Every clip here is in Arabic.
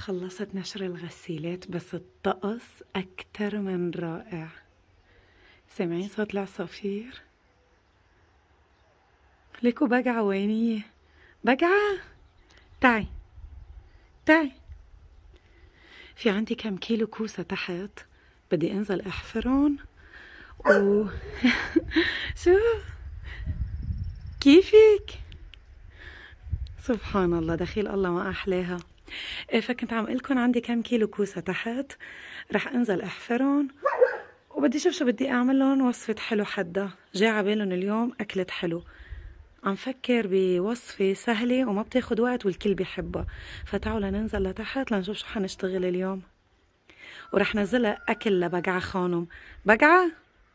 خلصت نشر الغسيلات بس الطقس أكتر من رائع. سامعين صوت العصافير؟ ليكو بقعة وينية؟ بقعة تعي تعي. في عندي كم كيلو كوسة تحت بدي انزل احفرهم شو كيفك؟ سبحان الله دخيل الله ما احلاها. فكنت عم قلكن عندي كم كيلو كوسة تحت رح انزل احفرهم وبدي شوف شو بدي اعمل لهم وصفة حلو حدا جاي عبالهم اليوم اكلة حلو. عم فكر بوصفة سهلة وما بتاخد وقت والكل بيحبها، فتعالوا لننزل لتحت لنشوف شو حنشتغل اليوم. ورح نزلها اكل لبقعة خانم. بقعة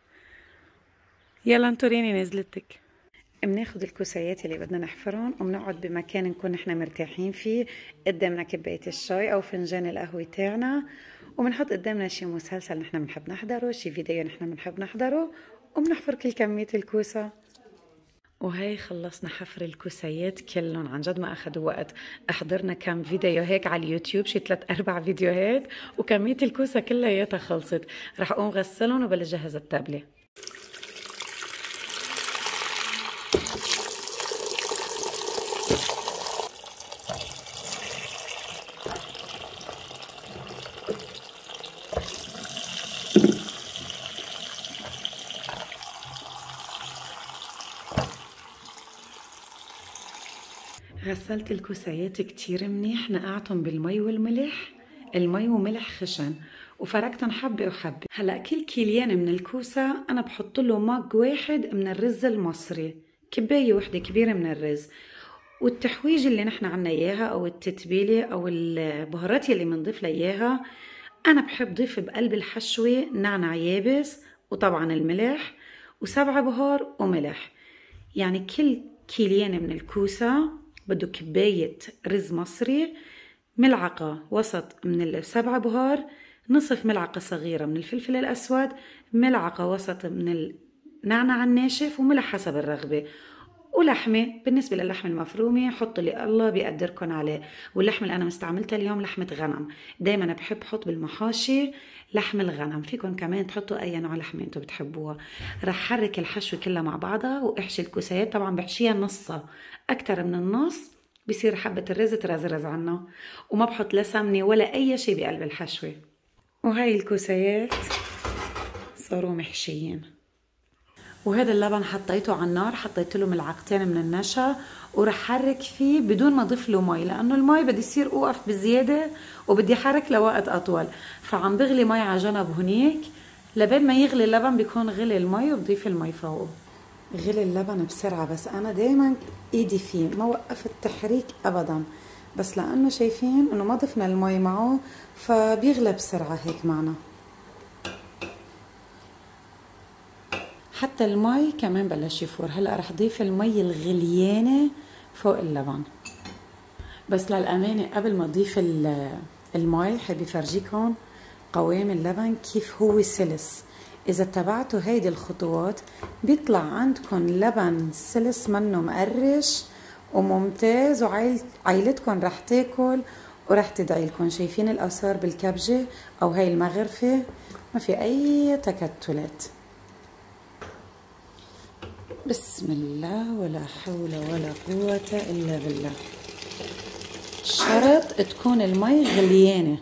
يلا انطريني نزلتك. بناخد الكوسيات اللي بدنا نحفرهم وبنقعد بمكان نكون نحن مرتاحين فيه، قدامنا كباية الشاي او فنجان القهوة تاعنا، وبنحط قدامنا شي مسلسل نحن بنحب نحضره، شي فيديو نحن بنحب نحضره، وبنحفر كل كمية الكوسة. وهي خلصنا حفر الكوسيات كلهم، عن جد ما اخذوا وقت. احضرنا كم فيديو هيك على اليوتيوب، شي 3-4 فيديوهات، وكمية الكوسة كلياتها خلصت. رح اقوم غسلهم وبلش جهز التابلة. غسلت الكوسيات كتير منيح، نقعتهم بالمي والملح، المي وملح خشن، وفركتهم حبة وحبة. هلا كل كيليان من الكوسة أنا بحط له مج واحد من الرز المصري، كباية وحدة كبيرة من الرز. والتحويج اللي نحن عنا إياها أو التتبيلة أو البهارات اللي بنضيف لها إياها، أنا بحب ضيف بقلب الحشوة نعناع يابس وطبعا الملح و7 بهار وملح. يعني كل كيليان من الكوسة بده كباية رز مصري، ملعقة وسط من ال7 بهار، نصف ملعقة صغيرة من الفلفل الأسود، ملعقة وسط من النعناع الناشف، وملح حسب الرغبة. ولحمة، بالنسبة للحمة المفرومة حط اللي الله بيقدركن عليه. واللحمة اللي أنا مستعملتها اليوم لحمة غنم، دايما بحب حط بالمحاشي لحم الغنم، فيكن كمان تحطوا أي نوع لحمة انتو بتحبوها. رح حرك الحشو كلها مع بعضها وأحشي الكوسيات، طبعا بحشيها نصها، أكتر من النص بصير حبة الرز ترزرز عنا، وما بحط لا سمنة ولا أي شي بقلب الحشوة. وهاي الكوسيات صاروا محشيين. وهذا اللبن حطيته على النار، حطيت له ملعقتين من النشا، ورح حرك فيه بدون ما اضيف له مي، لانه المي بدي يصير اوقف بزياده وبدي حرك لوقت اطول. فعم بغلي مي على جنب هنيك، لبين ما يغلي اللبن بيكون غلي المي وبضيف المي فوقه. غلي اللبن بسرعه، بس انا دايما ايدي فيه ما وقفت تحريك ابدا، بس لانه شايفين انه ما ضفنا المي معه فبيغلى بسرعه هيك معنا. حتى المي كمان بلش يفور. هلا رح ضيف المي الغليانه فوق اللبن. بس للامانه قبل ما اضيف المي حابه افرجيكم قوام اللبن كيف هو سلس. اذا اتبعتوا هيدي الخطوات بيطلع عندكم لبن سلس منه مقرش وممتاز، وعائلتكم رح تاكل ورح تدعي لكم. شايفين الاثار بالكبجه او هاي المغرفه؟ ما في اي تكتلات. بسم الله ولا حول ولا قوة إلا بالله. شرط تكون المي غليانة.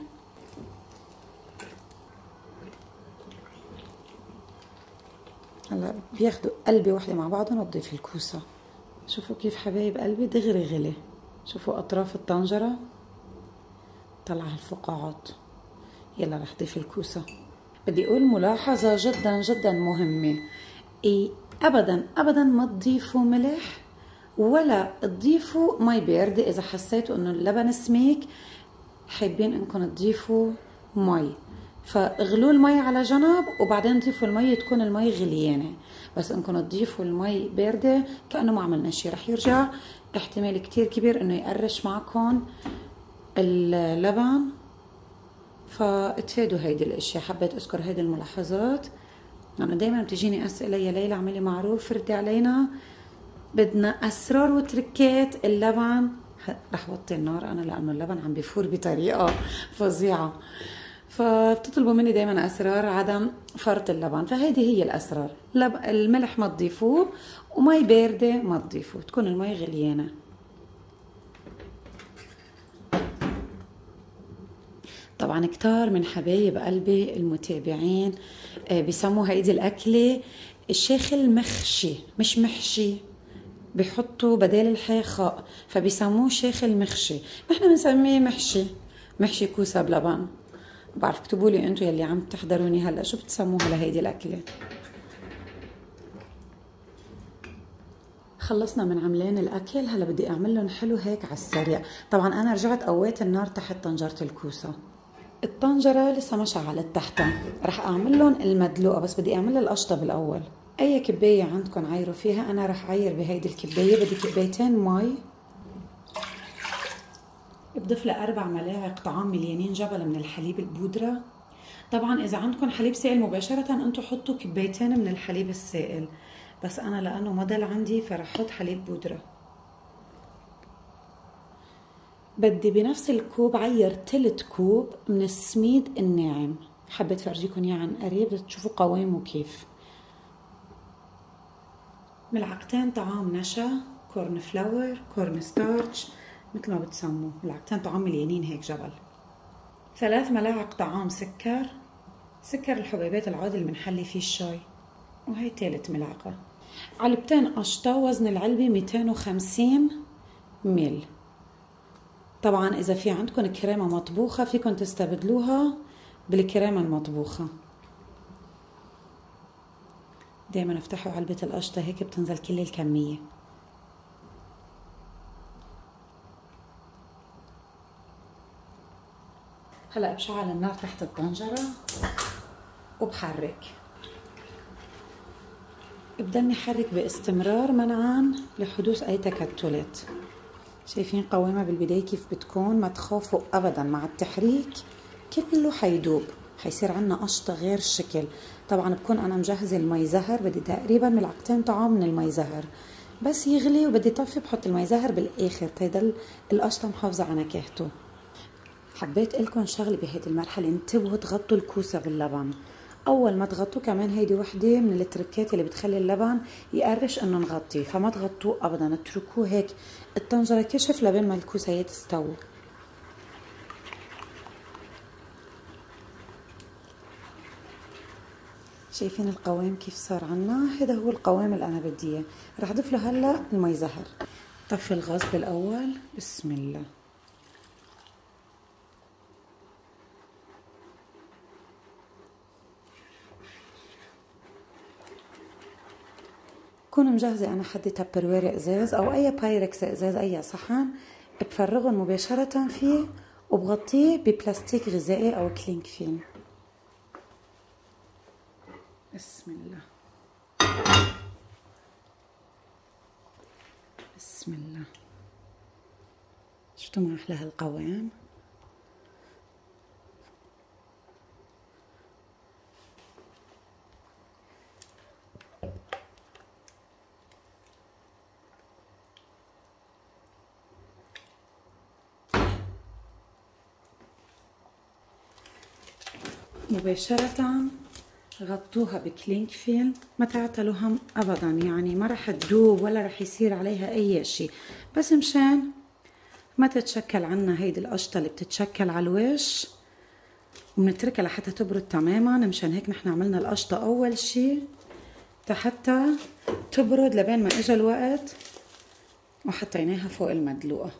هلا بياخدوا قلبة واحدة مع بعضهم وبضيف الكوسة. شوفوا كيف حبايب قلبي دغري غلي. شوفوا أطراف الطنجرة طلع الفقاعات. يلا رح ضيف الكوسة. بدي أقول ملاحظة جدا جدا مهمة، ابدا ابدا ما تضيفوا ملح ولا تضيفوا مي باردة. اذا حسيتوا انه اللبن سميك حابين انكم تضيفوا مي، فاغلوا المي على جنب وبعدين ضيفوا المي تكون المي غليانه. بس انكم تضيفوا المي بارده كانه ما عملنا شيء، رح يرجع احتمال كتير كبير انه يقرش معكم اللبن. فاتفادوا هيدي الاشياء. حبيت اذكر هيدي الملاحظات. أنا دايما بتجيني أسئلة، يا ليلى اعملي معروف ردي علينا، بدنا أسرار وتركات اللبن رح وطي النار انا لانه اللبن عم بيفور بطريقه فظيعه. فبتطلبوا مني دائما اسرار عدم فرط اللبن، فهيدي هي الاسرار. الملح ما تضيفوه، ومي بارده ما تضيفوه، تكون المي غليانه. طبعا كتار من حبايب قلبي المتابعين بيسموا هيدي الأكلة الشيخ المخشي، مش محشي، بيحطوا بدال الحاء خاء فبيسموه شيخ المخشي. نحن بنسميه محشي، محشي كوسة بلبن. بعرف اكتبوا لي انتو يلي عم تحضروني هلا شو بتسموها لهيدي الأكلة. خلصنا من عملان الأكل، هلا بدي أعمل لهم حلو هيك على السريع. طبعا أنا رجعت قويت النار تحت طنجرة الكوسة، الطنجرة لسه ما شعلت تحتها. رح اعمل لهم المدلوقة، بس بدي اعمل القشطة بالاول. اي كباية عندكم عايروا فيها، انا رح عاير بهيدي الكباية. بدي كبايتين مي، بضيف لها 4 ملاعق طعام مليانين جبل من الحليب البودرة. طبعا اذا عندكم حليب سائل مباشرة انتم حطوا كبايتين من الحليب السائل، بس انا لانه ما ضل عندي فرح احط حليب بودرة. بدي بنفس الكوب عير 3 كوب من السميد الناعم. حبيت فرجيكم اياه عن قريب تشوفوا قوامه كيف. ملعقتين طعام نشا، كورن فلاور، كورن ستارتش، مثل ما بتسموه. ملعقتين طعام مليانين هيك جبل. 3 ملاعق طعام سكر، سكر الحبيبات العادي اللي بنحلي فيه الشاي، وهي 3 ملعقة. علبتين قشطة، وزن العلبة 250 مل. طبعا اذا في عندكم كريمه مطبوخه فيكم تستبدلوها بالكريمه المطبوخه. دايما افتحوا علبه القشطه هيك بتنزل كل الكميه. هلا بشعل النار تحت الطنجره وبحرك، بضلني حرك باستمرار منعا لحدوث اي تكتلات. شايفين قوامها بالبداية كيف بتكون؟ ما تخافوا أبدا، مع التحريك كله حيدوب، حيصير عنا قشطة غير الشكل. طبعا بكون أنا مجهزة المي زهر، بدي تقريبا ملعقتين طعام من المي زهر، بس يغلي وبدي طفي بحط المي زهر بالآخر تيضل القشطة محافظة على نكهته. حبيت لكم شغلة بهيدي المرحلة، انتبهوا تغطوا الكوسة باللبن. اول ما تغطوه كمان هيدي وحده من التركات اللي بتخلي اللبن يقرش انه نغطيه، فما تغطوه ابدا، اتركوه هيك الطنجره كشف لبين ما الكوسه تستوي. شايفين القوام كيف صار عنا؟ هذا هو القوام اللي انا بدي اياه. رح اضيف له هلا المي زهر. طفي الغاز بالاول، بسم الله. بكون مجهزة أنا حدي تبروير إزاز أو أي بايركس إزاز، أي صحن، بفرغهم مباشرة فيه وبغطيه ببلاستيك غذائي أو كلينج فيلم. بسم الله بسم الله. شفتوا ما أحلى هالقوام؟ مباشرة غطوها بكلينج فيلم، ما تعتلوا هم ابدا، يعني ما رح تذوب ولا رح يصير عليها اي شيء، بس مشان ما تتشكل عنا هيدي القشطة اللي بتتشكل على الوش، وبنتركها لحتى تبرد تماما. مشان هيك نحن عملنا القشطة اول شيء حتى تبرد لبين ما اجى الوقت وحطيناها فوق المدلوقة.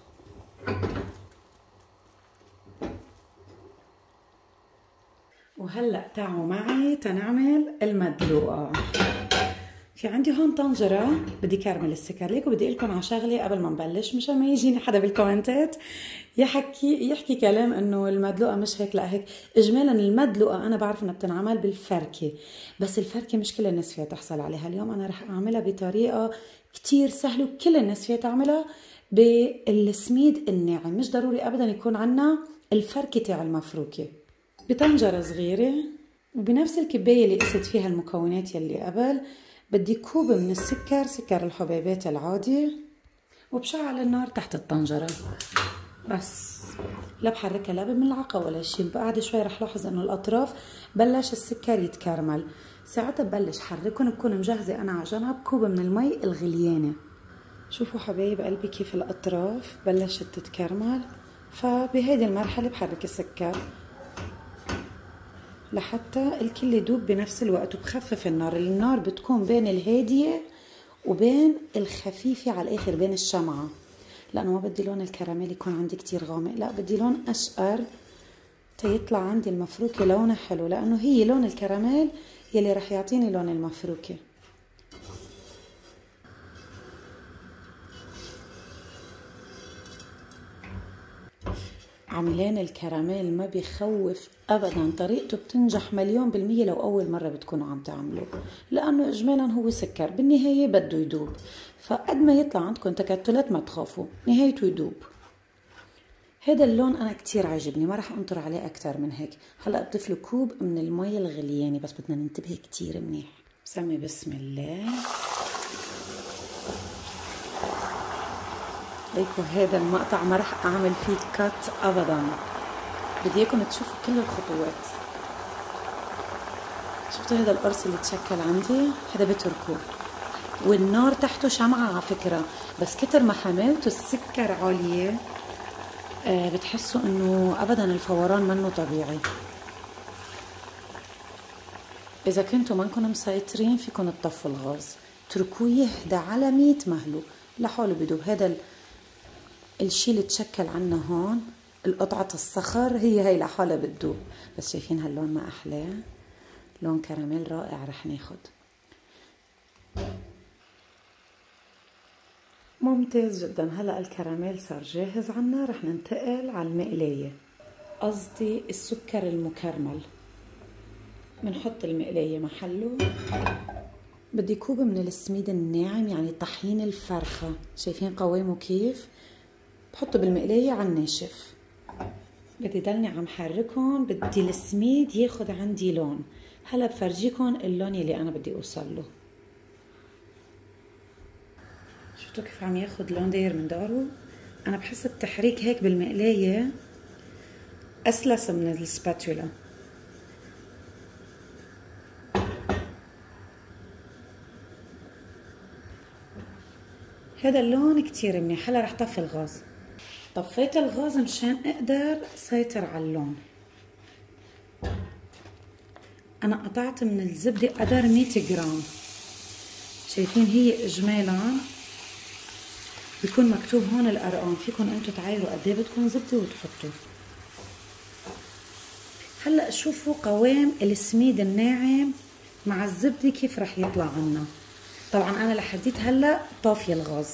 وهلا تعوا معي تنعمل المدلوقة. في عندي هون طنجرة بدي كرمل السكر. ليكوا بدي اقول لكم على شغله قبل ما نبلش، مشان ما يجيني حدا بالكومنتات يحكي كلام انه المدلوقة مش هيك. لا، هيك اجمالا المدلوقة انا بعرف انها بتنعمل بالفركة، بس الفركة مش كل الناس فيها تحصل عليها. اليوم انا رح اعملها بطريقة كتير سهلة وكل الناس فيها تعملها بالسميد الناعم. مش ضروري ابدا يكون عنا الفركة تاع المفروكة. بطنجرة صغيرة وبنفس الكباية اللي قست فيها المكونات يلي قبل بدي كوب من السكر، سكر الحبيبات العادي، وبشعل النار تحت الطنجرة بس. لا بحركها لا بملعقة ولا شي، بعد شوي رح لاحظ انه الاطراف بلش السكر يتكرمل، ساعتها ببلش حركهم. بكون مجهزة انا على جنب كوب من المي الغليانة. شوفوا حبايب قلبي كيف الاطراف بلشت تتكرمل، فبهيدي المرحلة بحرك السكر لحتى الكل يدوب بنفس الوقت، وبخفف النار بتكون بين الهادية وبين الخفيفة على الاخر، بين الشمعة، لانه ما بدي لون الكراميل يكون عندي كتير غامق، لا بدي لون اشقر تيطلع عندي المفروكة لونها حلو، لانه هي لون الكراميل يلي رح يعطيني لون المفروكة. عملان الكراميل ما بيخوف ابدا، طريقته بتنجح 1,000,000% لو اول مرة بتكونوا عم تعملوه، لانه اجمالا هو سكر بالنهاية بده يدوب، فقد ما يطلع عندكم تكتلات ما تخافوا، نهايته يدوب. هذا اللون انا كتير عاجبني، ما رح انطر عليه اكتر من هيك. هلا بضيف له كوب من المي الغليانة، بس بدنا ننتبه كتير منيح. بسمي بسم الله. ليكوا هذا المقطع ما رح اعمل فيه كات ابدا، بدي اياكم تشوفوا كل الخطوات. شفتوا هذا القرص اللي تشكل عندي؟ هذا بتركه، والنار تحته شمعة على فكرة، بس كتر ما حماوته السكر عالية بتحسوا انه ابدا الفوران منه طبيعي. اذا كنتوا منكم مسيطرين فيكم تطفوا الغاز، تركوه يهدى على 100 مهلو لحاله بدوب. هذا الشي اللي تشكل عنا هون القطعة الصخر هي لحالها بتدوب. بس شايفين هاللون ما احلاه؟ لون كراميل رائع رح ناخد. ممتاز جدا. هلا الكراميل صار جاهز عنا، رح ننتقل على المقلاية، قصدي السكر المكرمل. بنحط المقلاية محله. بدي كوب من السميد الناعم، يعني طحين الفرخة، شايفين قوامه كيف؟ بحطه بالمقلاية على الناشف. بدي ضلني عم حركهم، بدي السميد ياخد عندي لون. هلا بفرجيكم اللون اللي انا بدي اوصل له. شفتوا كيف عم ياخد لون داير من داره؟ انا بحس التحريك هيك بالمقلاية اسلس من السباتولا. هذا اللون كتير منيح. هلا رح طفي الغاز. طفيت الغاز مشان اقدر سيطر على اللون. انا قطعت من الزبدة قدر 100 جرام، شايفين هي اجمالا بيكون مكتوب هون الارقام، فيكم انتو تعايروا قد ايه بدكم زبدة وتحطوا. هلا شوفوا قوام السميد الناعم مع الزبدة كيف رح يطلع عنا. طبعا انا لحديت هلا طافية الغاز.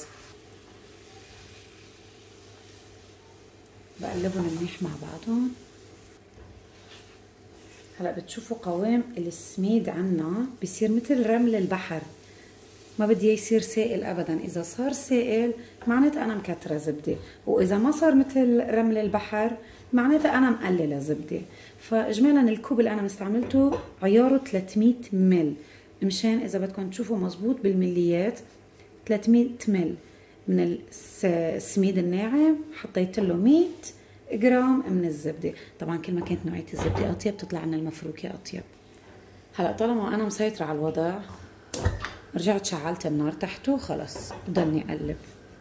بقلبهم منيح مع بعضهم. هلا بتشوفوا قوام السميد عنا بصير مثل رمل البحر، ما بدي يصير سائل ابدا. اذا صار سائل معناتها انا مكتره زبده، واذا ما صار مثل رمل البحر معناتها انا مقلله زبده. فاجمالا الكوب اللي انا مستعملته عياره 300 مل، مشان اذا بدكم تشوفوا مزبوط بالمليات. 300 مل من السميد الناعم، حطيت له 100 جرام من الزبده. طبعا كل ما كانت نوعيه الزبده اطيب تطلع لنا المفروكه اطيب. هلا طالما انا مسيطره على الوضع، رجعت شعلت النار تحته، خلص بضلني اقلب.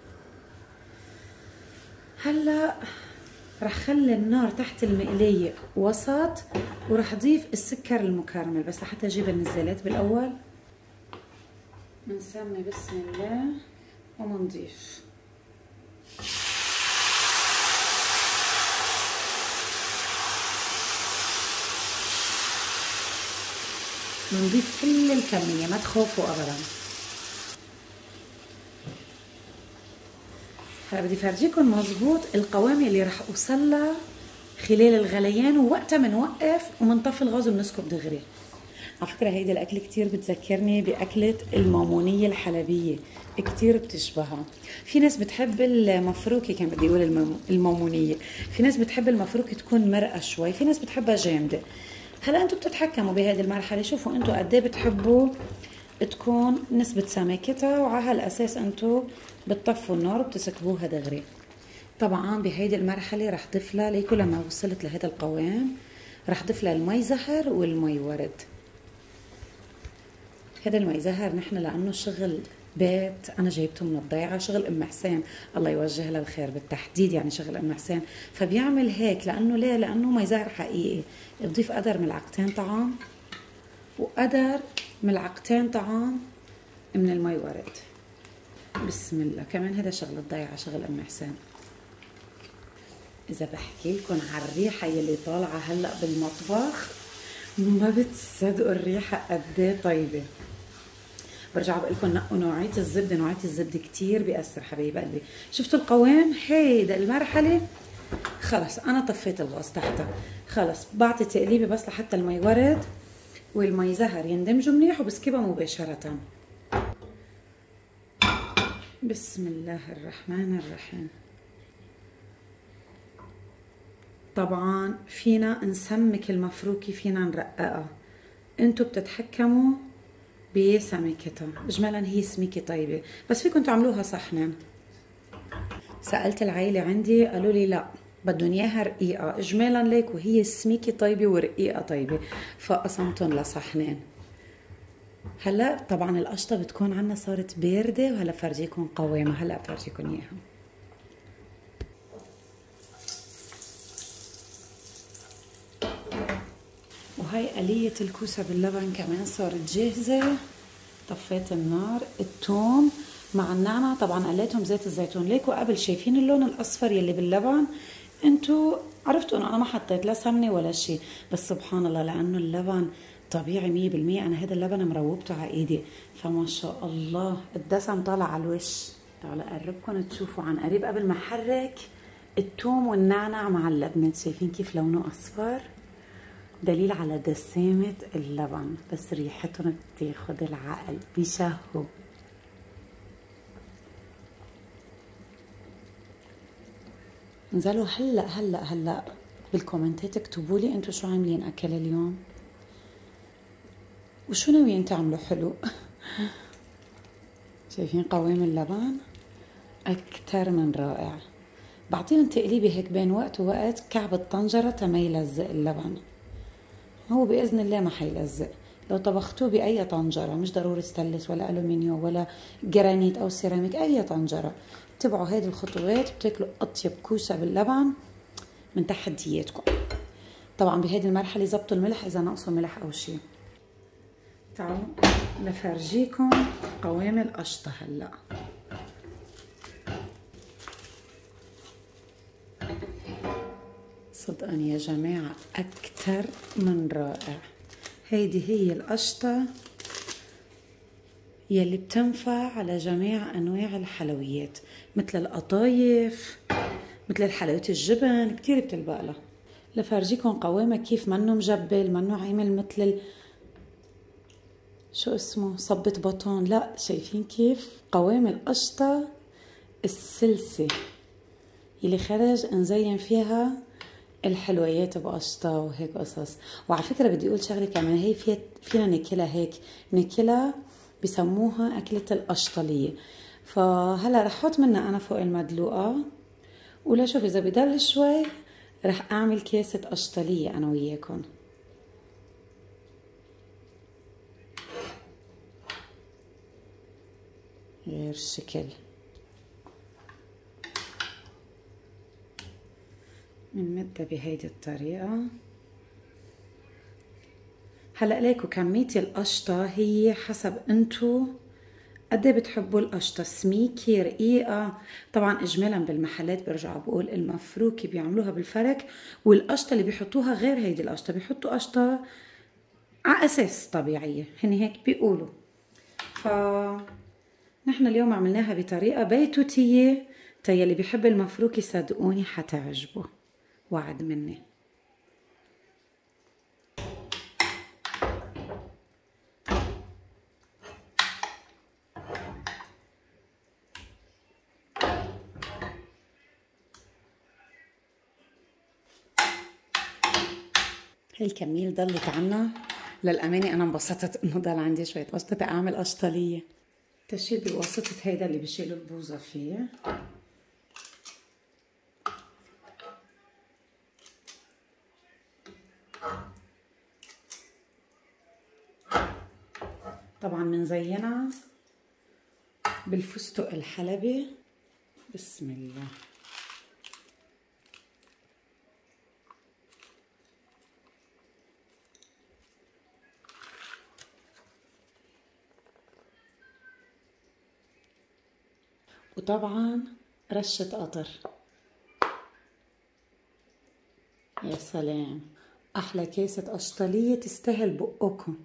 هلا رح خلي النار تحت المقلايه وسط، ورح اضيف السكر المكرمل. بس لحتى اجيب النزالات بالاول بنسمي بسم الله ومنضيف. بنضيف كل الكمية، ما تخافوا ابدا. هلا بدي فرجيكم مزبوط القوام اللي رح اوصلها خلال الغليان، ووقتها بنوقف وبنطفي الغاز وبنسكب دغري. على فكرة هيدي الأكلة كتير بتذكرني بأكلة المامونية الحلبية، كتير بتشبهها. في ناس بتحب المفروكة، كان بدي أقول المامونية، في ناس بتحب المفروكة تكون مرقة شوي، في ناس بتحبها جامدة. هلا أنتوا بتتحكموا بهذه المرحلة، شوفوا أنتوا قد إيه بتحبوا تكون نسبة سماكتها، وعلى هالأساس انتو بتطفوا النار وبتسكبوها دغري. طبعا بهيدي المرحلة رح ضيف لها ليكو لما وصلت لهذا القوام رح ضيف لها المي زهر والمي ورد. هذا المي زهر نحن لأنه شغل بيت أنا جايبته من الضيعة، شغل أم حسين الله يوجه لها الخير بالتحديد، يعني شغل أم حسين فبيعمل هيك. لأنه ليه؟ لأنه مي زهر حقيقي. بضيف قدر ملعقتين طعام وقدر ملعقتين طعام من المي ورد. بسم الله. كمان هذا شغل الضيعة، شغل أم حسين. إذا بحكي لكم على الريحة يلي طالعة هلأ بالمطبخ ما بتصدقوا الريحة قد ايه طيبة. برجع بقول لكم نقوا نوعية الزبدة، نوعية الزبدة كتير بيأثر حبايب قلبي. شفتوا القوام؟ هيدا المرحلة خلص أنا طفيت الغاز تحتها، خلص بعطي تقليبي بس لحتى المي ورد والمي زهر يندمجوا منيح وبسكبها مباشرة. بسم الله الرحمن الرحيم. طبعا فينا نسمك المفروكي، فينا نرققها، انتو بتتحكموا بسمكتها. اجمالا هي سميكة طيبة بس فيكم تعملوها صحنين. سألت العيلة عندي قالوا لي لا بدهم اياها رقيقة، اجمالا ليك وهي السميكة طيبة ورقيقة طيبة، فقسمتهم لصحنين. هلا طبعا القشطة بتكون عنا صارت باردة، وهلا فرجيكم قوامها، هلا فرجيكم اياها. وهي قلية الكوسة باللبن كمان صارت جاهزة. طفيت النار. الثوم مع النعنع طبعا قليتهم زيت الزيتون. ليكوا قبل شايفين اللون الاصفر يلي باللبن؟ انتوا عرفتوا انه انا ما حطيت لا سمنه ولا شيء، بس سبحان الله لانه اللبن طبيعي 100%. انا هذا اللبن مروبته على ايدي، فما شاء الله الدسم طالع على الوش. تعالوا اقربكم تشوفوا عن قريب قبل ما احرك الثوم والنعنع مع اللبنه. شايفين كيف لونه اصفر؟ دليل على دسامة اللبن، بس ريحتهم بتاخد العقل، بيشهوا. انزلوا هلا بالكومنتات اكتبوا لي انتوا شو عاملين اكل اليوم وشو ناويين تعملوا حلو. شايفين قوام اللبن اكتر من رائع. بعطيهم تقليبي هيك بين وقت ووقت كعب الطنجرة تما يلزق اللبن. هو بإذن الله ما حيلزق لو طبختوه بأي طنجرة، مش ضروري ستانلس ولا ألومنيوم ولا جرانيت أو سيراميك، أي طنجرة. اتبعوا هيدي الخطوات بتاكلوا أطيب كوسة باللبن من تحدياتكم. طبعا بهيدي المرحلة زبطوا الملح إذا ناقصوا ملح أو شيء. تعالوا لفرجيكم قوام القشطة هلأ. صدقا يا جماعة أكتر من رائع. هيدي هي القشطة يلي بتنفع على جميع أنواع الحلويات، مثل القطايف، مثل الحلويات الجبن، كتير بتلبق لها. لفرجيكم قوامها كيف منه مجبل، منه عامل مثل شو اسمه صبة بطون، لا شايفين كيف قوام القشطة السلسة يلي خرج نزين فيها الحلويات بقشطة وهيك قصص. وعلى فكرة بدي اقول شغلة كمان، هي فينا ناكلها هيك، ناكلها بسموها أكلة القشطلية. فهلا رح احط منها انا فوق المدلوقة، ولا شوف اذا بضل شوي رح اعمل كاسة قشطلية انا وياكم. غير شكل بنمدها بهيدي الطريقة. هلا ليكو كمية القشطة هي حسب انتو قد ايه بتحبوا القشطة، سميكة رقيقة. طبعا اجمالا بالمحلات برجع بقول المفروكة بيعملوها بالفرك، والقشطة اللي بيحطوها غير هيدي القشطة، بيحطوا قشطة على اساس طبيعية، هن هيك بيقولوا. ف نحن اليوم عملناها بطريقة بيتوتية، يلي بيحب المفروكة صدقوني حتعجبه، وعد مني. هاي الكمية ضلت عنا للأمانة أنا انبسطت إنه ضل عندي شوية قشطة أعمل قشطلية. تشيل بواسطة هيدا اللي بشيلوا البوظة فيه. طبعا بنزينها بالفستق الحلبي. بسم الله. وطبعا رشة قطر. يا سلام، أحلى كاسة قشطلية تستاهل بقكم.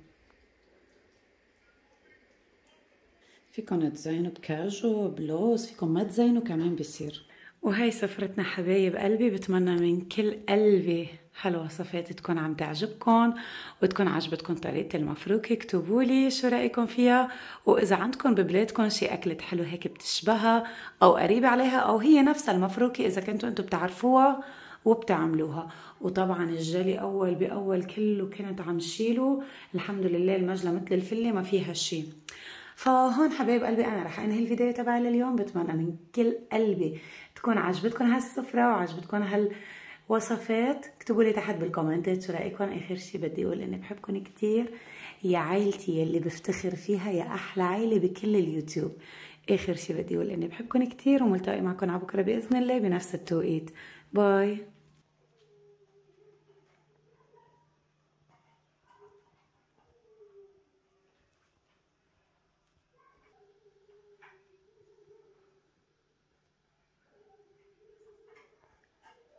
فيكن تزينوا بكاجو بلوز، فيكن ما تزينوا كمان بصير. وهي سفرتنا حبايب قلبي، بتمنى من كل قلبي هالوصفات تكون عم تعجبكم وتكون عجبتكم طريقة المفروكة. اكتبولي شو رأيكم فيها، وإذا عندكم ببلادكم شي أكلة حلوة هيك بتشبهها أو قريبة عليها أو هي نفس المفروكة إذا كنتوا أنتوا بتعرفوها وبتعملوها. وطبعا الجلي أول بأول كله كنت عم شيله، الحمد لله المجلة مثل الفلة ما فيها شي. فهون حبايب قلبي انا رح انهي الفيديو تبعي لليوم. بتمنى من كل قلبي تكون عجبتكم هالسفرة وعجبتكم هالوصفات. اكتبوا لي تحت بالكومنتات شو رايكم. اخر شي بدي اقول اني بحبكم كتير يا عائلتي يلي بفتخر فيها، يا احلى عائلة بكل اليوتيوب. اخر شي بدي اقول اني بحبكم كتير، وملتقي معكم على بكره باذن الله بنفس التوقيت. باي.